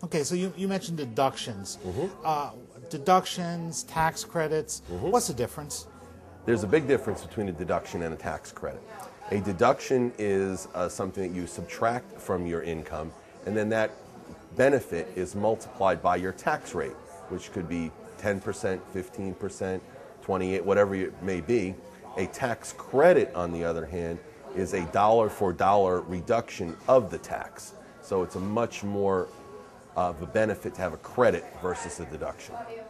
Okay, so you mentioned deductions. Deductions, tax credits, what's the difference? There's a big difference between a deduction and a tax credit. A deduction is something that you subtract from your income, and then that benefit is multiplied by your tax rate, which could be 10%, 15%, 28%, whatever it may be. A tax credit, on the other hand, is a dollar for dollar reduction of the tax. So it's a much more of a benefit to have a credit versus a deduction.